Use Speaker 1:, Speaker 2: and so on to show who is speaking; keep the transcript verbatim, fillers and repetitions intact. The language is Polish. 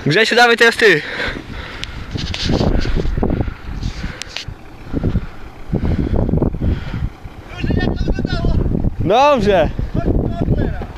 Speaker 1: Grzesiu, dawaj teraz ty.
Speaker 2: Już jak to wyglądało?
Speaker 1: Dobrze.
Speaker 2: Chodź do Adlera.